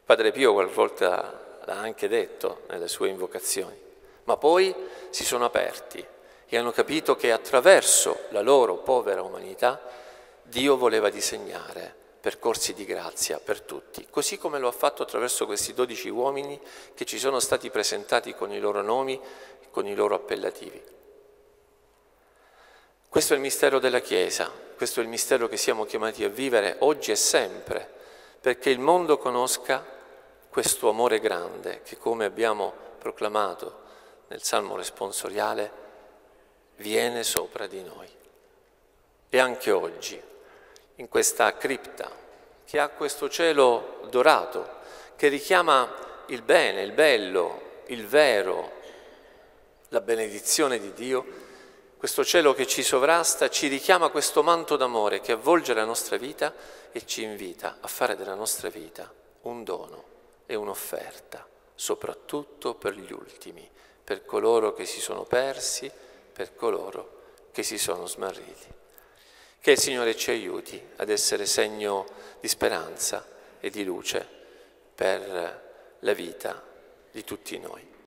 Padre Pio qualvolta l'ha anche detto nelle sue invocazioni, ma poi si sono aperti e hanno capito che attraverso la loro povera umanità Dio voleva disegnare percorsi di grazia per tutti, così come lo ha fatto attraverso questi 12 uomini che ci sono stati presentati con i loro nomi e con i loro appellativi. Questo è il mistero della Chiesa, questo è il mistero che siamo chiamati a vivere oggi e sempre, perché il mondo conosca questo amore grande che, come abbiamo proclamato nel Salmo responsoriale, viene sopra di noi. E anche oggi, in questa cripta che ha questo cielo dorato, che richiama il bene, il bello, il vero, la benedizione di Dio, questo cielo che ci sovrasta ci richiama questo manto d'amore che avvolge la nostra vita e ci invita a fare della nostra vita un dono e un'offerta, soprattutto per gli ultimi, per coloro che si sono persi, per coloro che si sono smarriti. Che il Signore ci aiuti ad essere segno di speranza e di luce per la vita di tutti noi.